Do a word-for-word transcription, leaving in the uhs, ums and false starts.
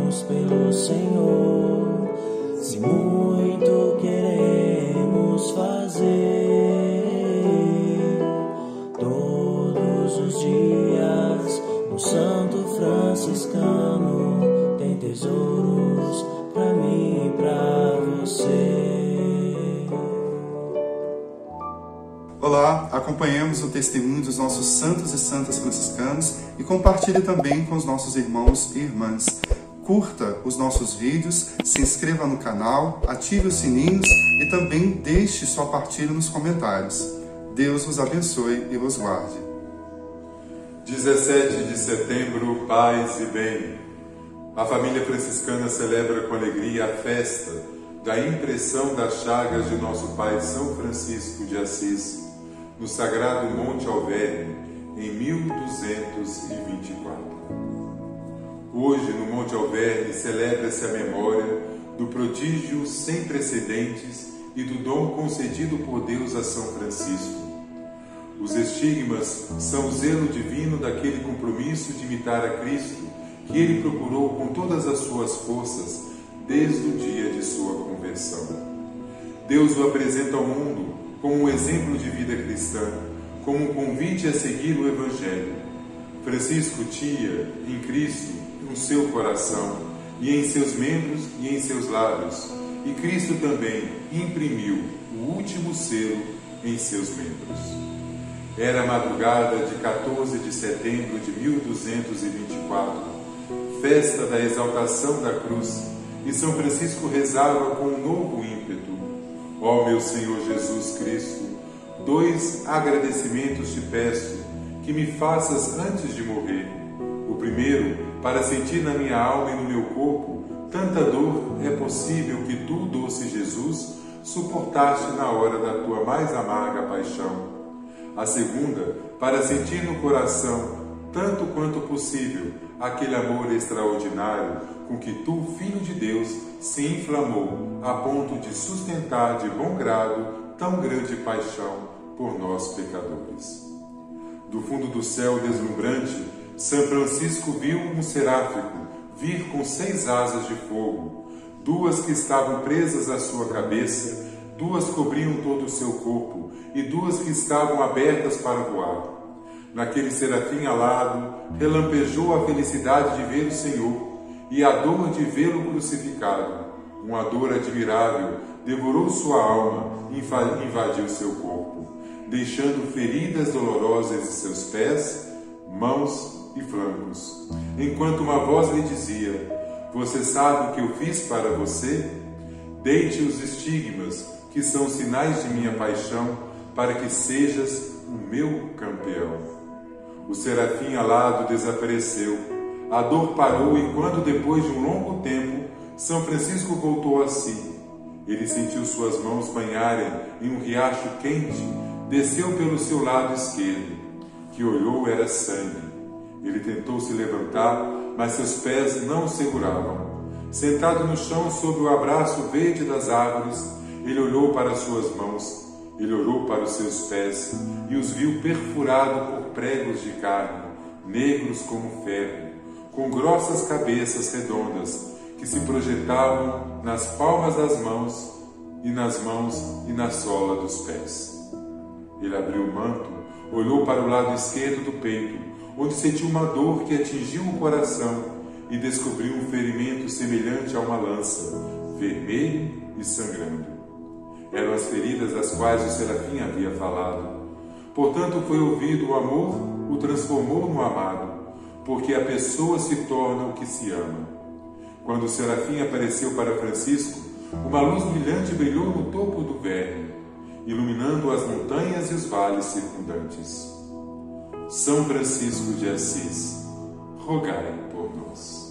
Oremos pelo Senhor, se muito queremos fazer. Todos os dias, um santo franciscano tem tesouros pra mim e pra você. Olá, acompanhemos o testemunho dos nossos santos e santas franciscanos e compartilhe também com os nossos irmãos e irmãs. Curta os nossos vídeos, se inscreva no canal, ative os sininhos e também deixe sua partilha nos comentários. Deus vos abençoe e vos guarde. dezessete de setembro, paz e bem. A família franciscana celebra com alegria a festa da impressão das chagas de nosso Pai São Francisco de Assis, no sagrado Monte Alverne, em mil duzentos e vinte e quatro. Hoje, no Monte Alverne, celebra-se a memória do prodígio sem precedentes e do dom concedido por Deus a São Francisco. Os estigmas são o zelo divino daquele compromisso de imitar a Cristo que ele procurou com todas as suas forças desde o dia de sua conversão. Deus o apresenta ao mundo como um exemplo de vida cristã, como um convite a seguir o Evangelho. Francisco tinha em Cristo no seu coração, e em seus membros e em seus lábios, e Cristo também imprimiu o último selo em seus membros. Era a madrugada de quatorze de setembro de mil duzentos e vinte e quatro, festa da exaltação da cruz, e São Francisco rezava com um novo ímpeto: ó meu Senhor Jesus Cristo, dois agradecimentos te peço, que me faças antes de morrer. O primeiro, para sentir na minha alma e no meu corpo tanta dor é possível que tu, doce Jesus, suportaste na hora da tua mais amarga paixão. A segunda, para sentir no coração, tanto quanto possível, aquele amor extraordinário com que tu, Filho de Deus, se inflamou a ponto de sustentar de bom grado tão grande paixão por nós pecadores. Do fundo do céu deslumbrante, São Francisco viu um seráfico vir com seis asas de fogo, duas que estavam presas à sua cabeça, duas cobriam todo o seu corpo e duas que estavam abertas para voar. Naquele serafim alado, relampejou a felicidade de ver o Senhor e a dor de vê-lo crucificado. Uma dor admirável devorou sua alma e invadiu seu corpo, deixando feridas dolorosas em seus pés, mãos e flancos, enquanto uma voz lhe dizia: você sabe o que eu fiz para você? Deite os estigmas, que são sinais de minha paixão, para que sejas o meu campeão. O serafim alado desapareceu, a dor parou e quando, depois de um longo tempo, São Francisco voltou a si, ele sentiu suas mãos banharem em um riacho quente, desceu pelo seu lado esquerdo, que olhou era sangue. Ele tentou se levantar, mas seus pés não o seguravam. Sentado no chão sob o abraço verde das árvores, ele olhou para suas mãos, ele olhou para os seus pés e os viu perfurados por pregos de carne, negros como ferro, com grossas cabeças redondas que se projetavam nas palmas das mãos e nas mãos e na sola dos pés. Ele abriu o manto, olhou para o lado esquerdo do peito, onde sentiu uma dor que atingiu o coração e descobriu um ferimento semelhante a uma lança, vermelho e sangrando. Eram as feridas das quais o serafim havia falado. Portanto, foi ouvido o amor, o transformou no amado, porque a pessoa se torna o que se ama. Quando o serafim apareceu para Francisco, uma luz brilhante brilhou no topo do verme, iluminando as montanhas e os vales circundantes. São Francisco de Assis, rogai por nós.